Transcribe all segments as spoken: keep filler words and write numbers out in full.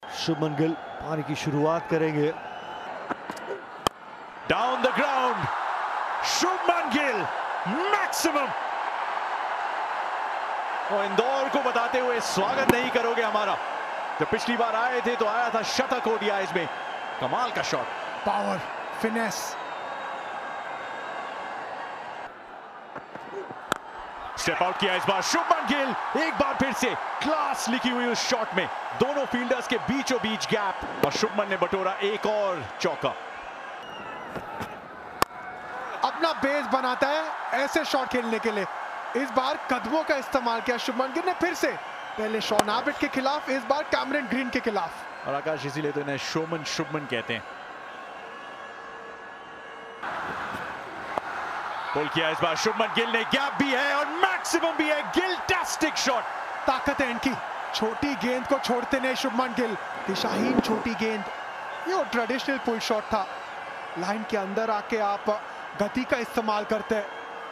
शुभमन गिल पारी की शुरुआत करेंगे। Down the ground, Shubman Gill maximum. और इंदौर को बताते हुए स्वागत नहीं करोगे हमारा, जब पिछली बार आए थे तो आया था शतक ओडीआईज में। कमाल का shot, power, finesse. Step out किया इस बार शुभमन गिल, एक बार फिर से क्लास लिखी हुई उस शॉट में, दोनों फील्डर्स के बीचों बीच गैप, और शुभमन ने बटोरा एक और चौका। अपना बेस बनाता है ऐसे शॉट खेलने के लिए। इस बार कदमों का इस्तेमाल किया शुभमन गिल ने फिर से, पहले शॉन आबिड के खिलाफ, इस बार कैमरन ग्रीन के खिलाफ। और आकाश इसीलिए तो इन्हें शोमन शुभमन कहते हैं। पुल किया इस बार शुभमन गिल ने, गैप भी है और मैक्सिमम भी है। गिल-टास्टिक शॉट, ताकत है इनकी, छोटी गेंद को छोड़ते नहीं शुभमन गिल, दिशाहीन छोटी गेंद। ये ट्रेडिशनल पुल शॉट था, लाइन के अंदर आके आप गति का इस्तेमाल करते हैं।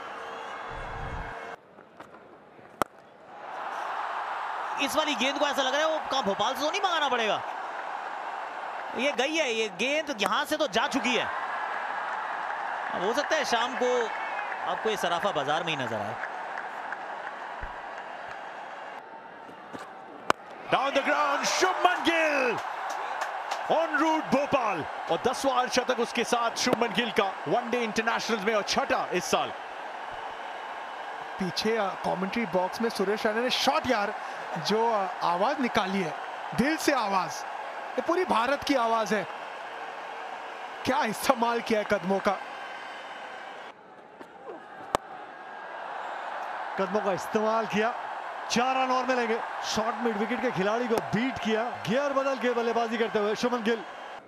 इस वाली गेंद को ऐसा लग रहा है वो कहां, भोपाल से तो नहीं मंगाना पड़ेगा, ये गई है, ये गेंद यहां से तो जा चुकी है। अब हो सकता है शाम को आपको ये सराफा बाजार में ही नजर आए। Down the ground, Shubman Gill on route Bhopal, और दसवां अर्धशतक उसके साथ शुभमन गिल का वनडे इंटरनेशनल में, और छठा इस साल। पीछे कमेंट्री बॉक्स में सुरेश रैना ने शॉट, यार जो आवाज निकाली है, दिल से आवाज, ये पूरी भारत की आवाज है। क्या इस्तेमाल किया है कदमों का, कदमों का इस्तेमाल किया, चार रन और मिलेंगे। शॉर्ट मिड विकेट के खिलाड़ी को बीट किया, गियर बदल के बल्लेबाजी करते हुए शुभमन गिल।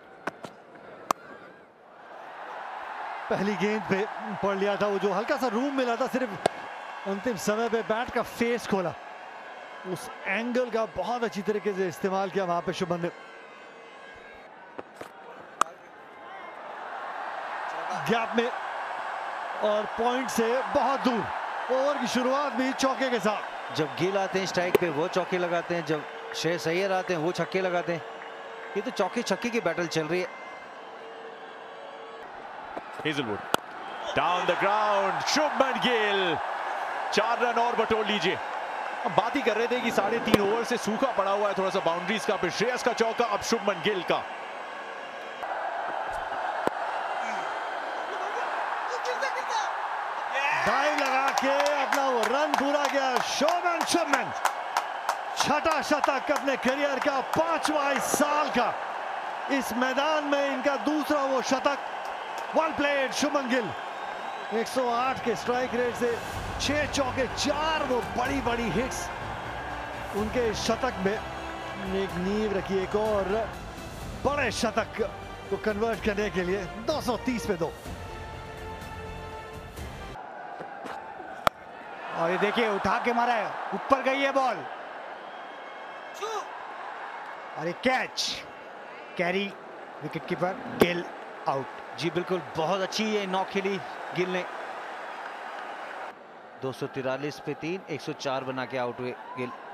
पहली गेंद पे पड़ लिया था, वो जो हल्का सा रूम मिला था, सिर्फ अंतिम समय पे बैट का फेस खोला, उस एंगल का बहुत अच्छी तरीके से इस्तेमाल किया वहां पे शुभमन ने। गैप में और पॉइंट से बहुत दूर, ओवर की शुरुआत भी चौके के साथ। जब गिल आते हैं स्ट्राइक पे वो चौके लगाते हैं, जब श्रेयस अय्यर आते हैं वो छक्के लगाते हैं। ये तो चौके छक्के की बैटल चल रही है। Hazlewood, down the ground, Shubman Gill, चार रन और बटोर लीजिए। हम बात ही कर रहे थे कि साढ़े तीन ओवर से सूखा पड़ा हुआ है थोड़ा सा बाउंड्रीज का, फिर श्रेयस का चौका, अब शुभमन गिल का। डाइव लगा के अपना वो रन पूरा किया शुभमन शुभमन छठा शतक अपने करियर का, पांचवा इस साल का, इस मैदान में इनका दूसरा वो शतक। वेल प्लेड शुभमन गिल, एक सौ आठ के स्ट्राइक रेट से छह चौके, चार वो बड़ी बड़ी हिट्स, उनके शतक में एक नींव रखी एक और बड़े शतक को कन्वर्ट करने के लिए। दो सौ तीस पे दो। और ये देखिए उठा के मारा है, ऊपर गई है बॉल, और ये catch, Carey, wicket keeper Gill out. जी बिल्कुल, बहुत अच्छी ये नॉक खेली गिल ने। दो सौ तिरालीस पे तीन, एक सौ चार बना के आउट हुए गिल।